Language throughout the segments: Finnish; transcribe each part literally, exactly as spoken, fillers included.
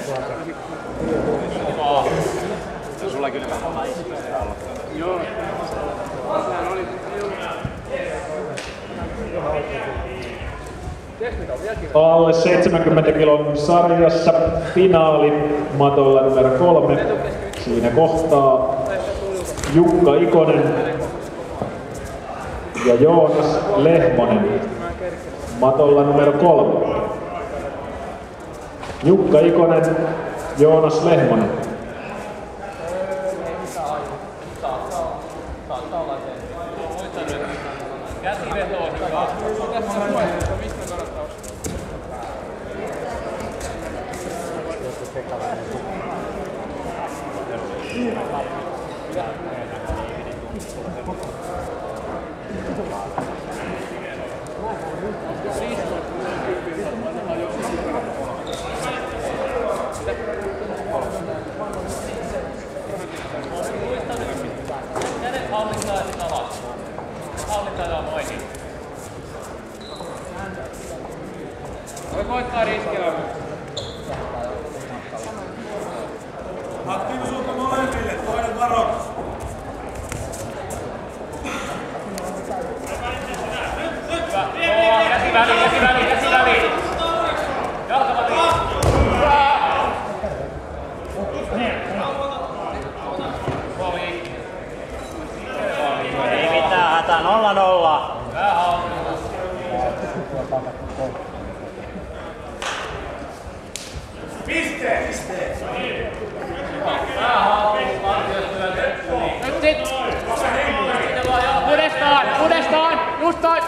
Sulla kyllä vähän laiskoja olla. Joo. Sehän oli... Alle seitsemänkymmentä kilon sarjassa finaali matolla numero kolme. Siinä kohtaa Jukka Ikonen ja Joonas Lehmonen matolla numero kolme. Jukka Ikonen, Joonas Lehmonen. Voi koittaa riskillä. Aktiivisuutta molemmille, toinen varoitus. Hyvä. Käsi väliin, käsi väliin, käsi väliin. Jalka väliin. Ei mitään hätää, nolla nolla. Piste! Piste! Nyt sit! Uudestaan! Uudestaan! Just toi!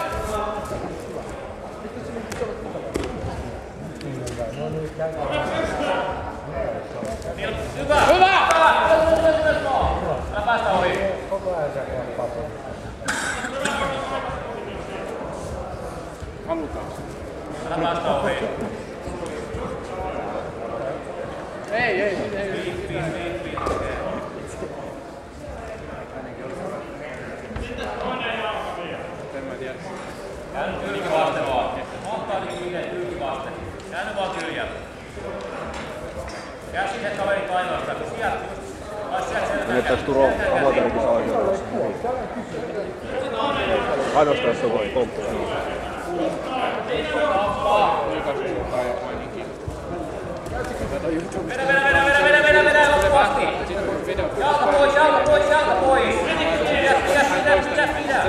Hyvä! Hyvä! Älä päästä ohi! Halutaan. Älä päästä ohi! Ei, ei, ei, ei. Käänny tyylivaste vaan. Montaa niin yhden tyylivaste. Käänny vaan tyljällä. Käsiset kaverit ainoastaan, kun sieltä... Menettäis Turo amatöörikisa oikeudessa. Ainoastaan se voi komppuja. Vedä, vedä, vedä, vedä, vedä, vedä, vedä, loppuvasti! Jalka pois, jalka pois, jalka pois! Pidä, pidä, pidä, pidä, pidä!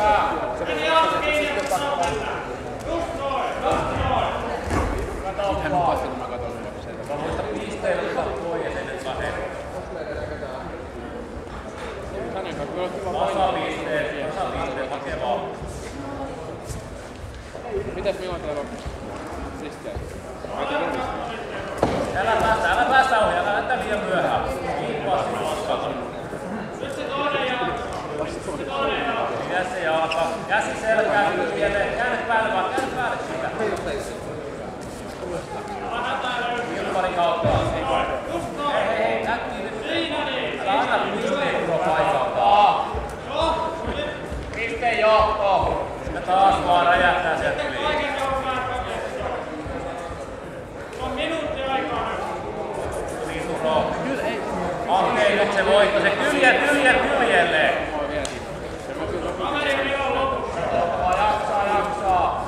Hän on passi, kun mä katon sen. Mä muista pisteellä, kun sä toi ja sen nyt lähden. Tasapisteet, tasapisteet, hakee vaan. Mitäs milloin täällä on pisteet? Älä päästä, älä päästä ohi, älä lähteä liian myöhään. Niin passi matkaa. Nyt se toinen jalka. Se toinen jalka. Pidä se jalka. Käsi selkää, kylkieleen. Käännet päälle vaan, käännet päälle siitä. Kilpari kautta. Hei, hei, äkkiä nyt. Älä anna pisteen tuo paikalta. Pisteen johto. Ja taas vaan räjähtää sieltä yli. Okei, nyt se voitto. Se kylje, kylje, kyljelleen. Jaksaa, jaksaa.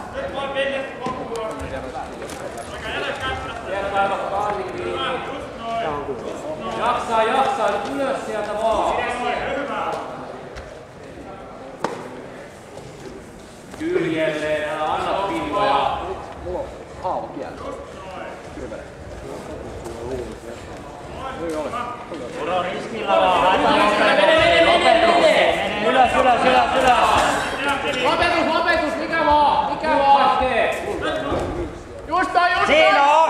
Jaksaa, jaksaa. Nyt ylös sieltä vaan. Kyljelleen. Älä anna pinnoja. Mulla on haava kieltä. Kylmälä. Turo riskillä vaan, haetaan lopetukseen. Mene ylös, ylös, ylös, ylös. Lopetus, lopetus, mikä vaan, mikä vaan. Just toi, just toi. Siinä on!